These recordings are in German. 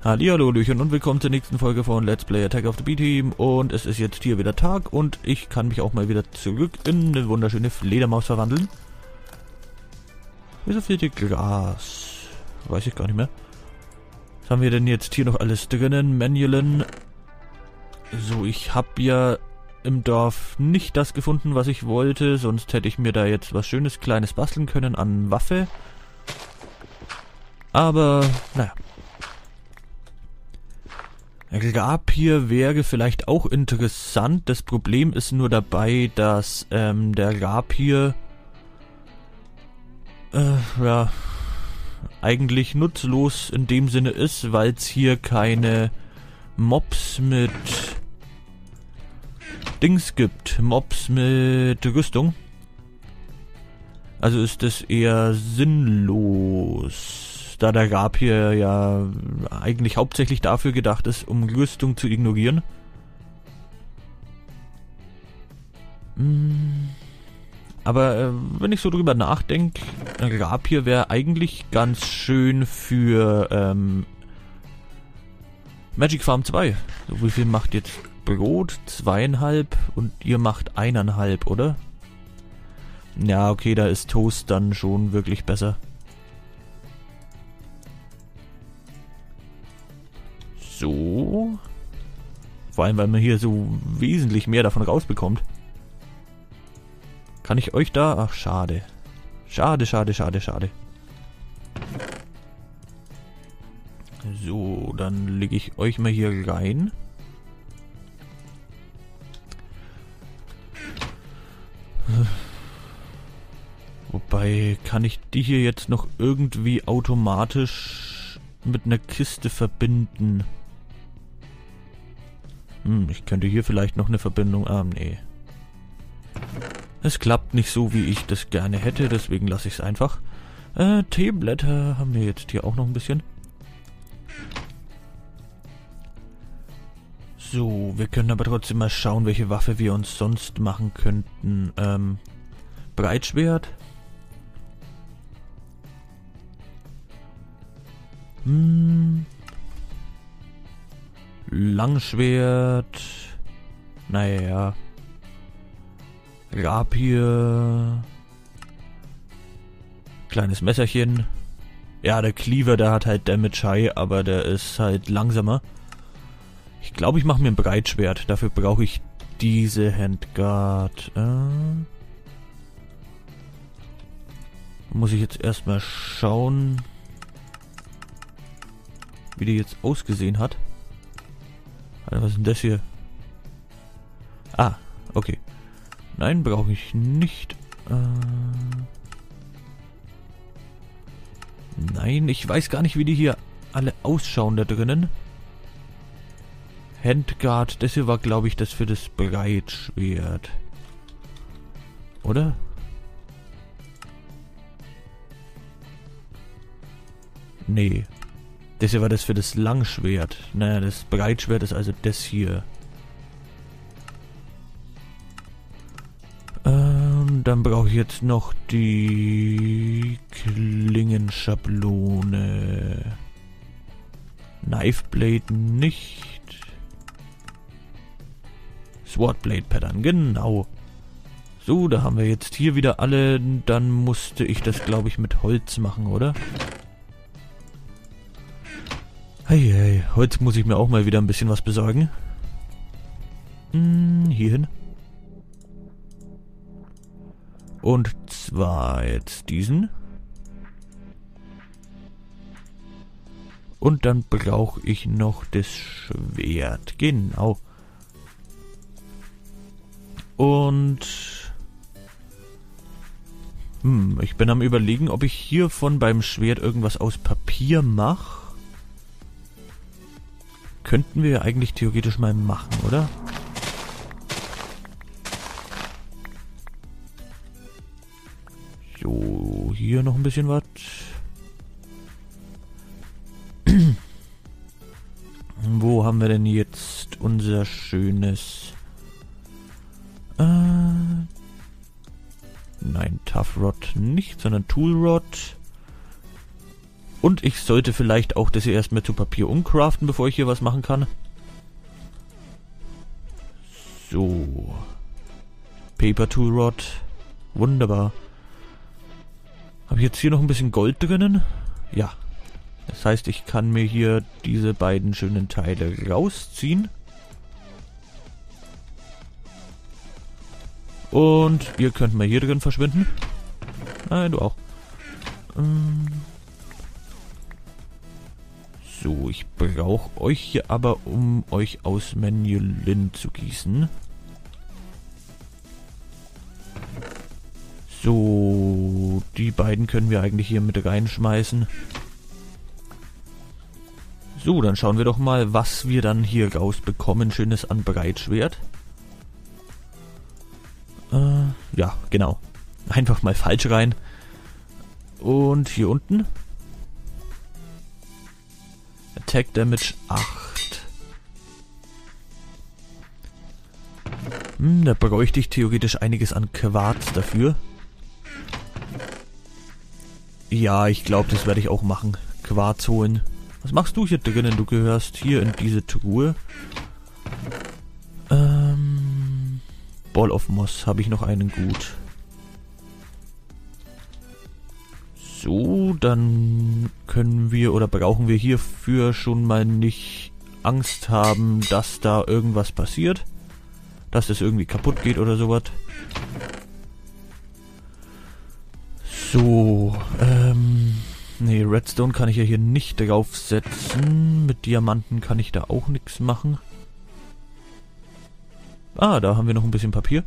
Hallihallo, Hallöchen und willkommen zur nächsten Folge von Let's Play Attack of the B-Team. Und es ist jetzt hier wieder Tag und ich kann mich auch mal wieder zurück in eine wunderschöne Fledermaus verwandeln. Wieso fehlt hier Gras? Weiß ich gar nicht mehr. Was haben wir denn jetzt hier noch alles drinnen? Manualen. So, ich habe ja im Dorf nicht das gefunden, was ich wollte. Sonst hätte ich mir da jetzt was Schönes, Kleines basteln können an Waffe. Aber, naja. Rapier wäre vielleicht auch interessant. Das Problem ist nur dabei, dass der Rapier ja eigentlich nutzlos in dem Sinne ist, weil es hier keine Mobs mit Dings gibt. Mobs mit Rüstung. Also ist es eher sinnlos. Da der Rapier ja eigentlich hauptsächlich dafür gedacht ist, um Rüstung zu ignorieren. Aber wenn ich so drüber nachdenke, ein Rapier wäre eigentlich ganz schön für Magic Farm 2. So, wie viel macht jetzt Brot? 2,5 und ihr macht 1,5, oder? Ja, okay, da ist Toast dann schon wirklich besser. So. Vor allem, weil man hier so wesentlich mehr davon rausbekommt. Kann ich euch da... Ach, schade. Schade. So, dann lege ich euch mal hier rein. Wobei, kann ich die hier jetzt noch irgendwie automatisch mit einer Kiste verbinden? Ich könnte hier vielleicht noch eine Verbindung... nee. Es klappt nicht so, wie ich das gerne hätte, deswegen lasse ich es einfach. Teeblätter haben wir jetzt hier auch noch ein bisschen. So, wir können aber trotzdem mal schauen, welche Waffe wir uns sonst machen könnten. Breitschwert. Langschwert. Naja. Rapier. Kleines Messerchen. Ja, der Cleaver, der hat halt Damage High, aber der ist halt langsamer. Ich glaube, ich mache mir ein Breitschwert. Dafür brauche ich diese Handguard. Muss ich jetzt erstmal schauen, wie die jetzt ausgesehen hat. Alter, was ist denn das hier? Ah, okay. Nein, brauche ich nicht. Nein, ich weiß gar nicht, wie die hier alle ausschauen da drinnen. Handguard, das hier war, glaube ich, das für das Breitschwert. Oder? Nee. Das hier war das für das Langschwert. Naja, das Breitschwert ist also das hier. Dann brauche ich jetzt noch die Klingenschablone. Knifeblade nicht. Swordblade Pattern, genau. So, da haben wir jetzt hier wieder alle. Dann musste ich das, glaube ich, mit Holz machen, oder? Hey, heute muss ich mir auch mal wieder ein bisschen was besorgen. Hier hin. Und zwar jetzt diesen. Und dann brauche ich noch das Schwert. Genau. Und... ich bin am Überlegen, ob ich hiervon beim Schwert irgendwas aus Papier mache. Könnten wir ja eigentlich theoretisch mal machen, oder? So, hier noch ein bisschen was. Wo haben wir denn jetzt unser schönes... Nein, Tough Rod nicht, sondern Tool Rod. Und ich sollte vielleicht auch das hier erstmal zu Papier umcraften, bevor ich hier was machen kann. So. Paper Tool Rod. Wunderbar. Habe ich jetzt hier noch ein bisschen Gold drinnen? Ja. Das heißt, ich kann mir hier diese beiden schönen Teile rausziehen. Und ihr könnt mal hier drin verschwinden. Nein, du auch. So, ich brauche euch hier aber, um euch aus Menulin zu gießen. So, die beiden können wir eigentlich hier mit reinschmeißen. So, dann schauen wir doch mal, was wir dann hier rausbekommen. Schönes an Breitschwert. Ja, genau. Einfach mal falsch rein. Und hier unten. Attack Damage 8. Da bräuchte ich theoretisch einiges an Quarz dafür. Ja, ich glaube, das werde ich auch machen. Quarz holen. Was machst du hier drinnen? Du gehörst hier in diese Truhe. Ball of Moss habe ich noch einen gut. So, dann können wir oder brauchen wir hierfür schon mal nicht Angst haben, dass da irgendwas passiert. Dass es irgendwie kaputt geht oder sowas. So, nee, Redstone kann ich ja hier nicht draufsetzen. Mit Diamanten kann ich da auch nichts machen. Ah, da haben wir noch ein bisschen Papier.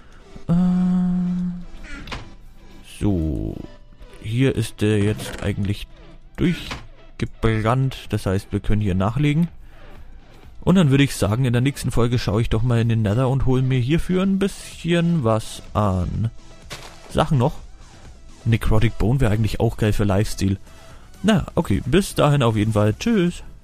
So, hier ist der jetzt eigentlich durchgebrannt. Das heißt, wir können hier nachlegen. Und dann würde ich sagen, in der nächsten Folge schaue ich doch mal in den Nether und hole mir hierfür ein bisschen was an Sachen noch. Necrotic Bone wäre eigentlich auch geil für Lifesteal. Na, okay, bis dahin auf jeden Fall. Tschüss.